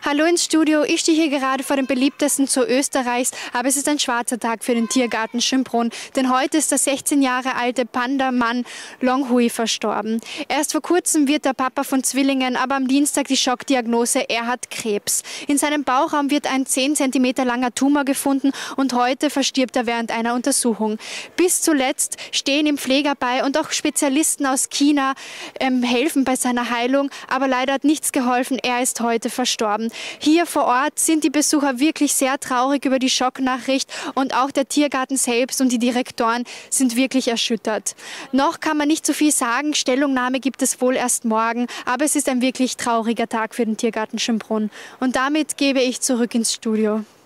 Hallo ins Studio, ich stehe hier gerade vor dem beliebtesten Zoo Österreichs, aber es ist ein schwarzer Tag für den Tiergarten Schönbrunn, denn heute ist der 16 Jahre alte Panda-Mann Long Hui verstorben. Erst vor kurzem wird der Papa von Zwillingen, aber am Dienstag die Schockdiagnose, er hat Krebs. In seinem Bauchraum wird ein 10 cm langer Tumor gefunden und heute verstirbt er während einer Untersuchung. Bis zuletzt stehen ihm Pfleger bei und auch Spezialisten aus China helfen bei seiner Heilung, aber leider hat nichts geholfen, er ist heute verstorben. Hier vor Ort sind die Besucher wirklich sehr traurig über die Schocknachricht und auch der Tiergarten selbst und die Direktoren sind wirklich erschüttert. Noch kann man nicht so viel sagen, Stellungnahme gibt es wohl erst morgen, aber es ist ein wirklich trauriger Tag für den Tiergarten Schönbrunn. Und damit gebe ich zurück ins Studio.